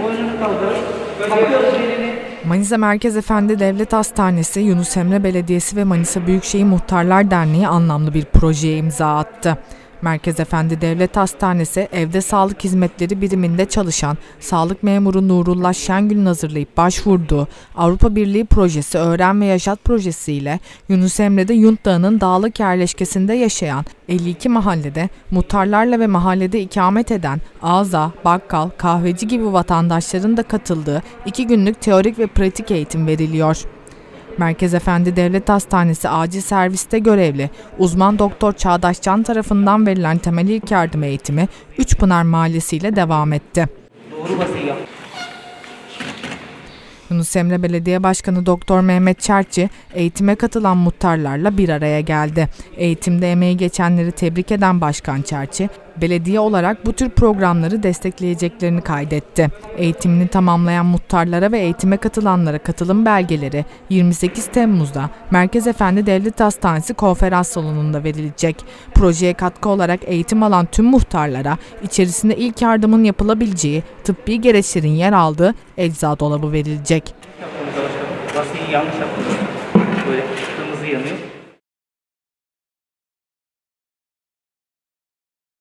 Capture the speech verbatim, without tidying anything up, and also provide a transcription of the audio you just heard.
boynunu kaldırıp takıyoruz birini. Manisa Merkez Efendi Devlet Hastanesi, Yunus Emre Belediyesi ve Manisa Büyükşehir Muhtarlar Derneği anlamlı bir projeye imza attı. Merkez Efendi Devlet Hastanesi, evde sağlık hizmetleri biriminde çalışan sağlık memuru Nurullah Şengül'ün hazırlayıp başvurduğu Avrupa Birliği projesi Öğren ve Yaşat projesi ile Yunus Emre'de Yunt Dağı'nın dağlık yerleşkesinde yaşayan elli iki mahallede muhtarlarla ve mahallede ikamet eden ağza, bakkal, kahveci gibi vatandaşların da katıldığı iki günlük teorik ve pratik eğitim veriliyor. Merkez Efendi Devlet Hastanesi acil serviste görevli uzman doktor Çağdaş Can tarafından verilen temel ilk yardım eğitimi Üçpınar Mahallesi ile devam etti. Doğru basıyı yap. Yunus Emre Belediye Başkanı Doktor Mehmet Çerçi eğitime katılan muhtarlarla bir araya geldi. Eğitimde emeği geçenleri tebrik eden Başkan Çerçi, belediye olarak bu tür programları destekleyeceklerini kaydetti. Eğitimini tamamlayan muhtarlara ve eğitime katılanlara katılım belgeleri yirmi sekiz Temmuz'da Merkez Efendi Devlet Hastanesi konferans salonunda verilecek. Projeye katkı olarak eğitim alan tüm muhtarlara içerisinde ilk yardımın yapılabileceği tıbbi gereçlerin yer aldığı ecza dolabı verilecek. Basıyı yanlış yaptınız. Böyle kırmızı yanıyor.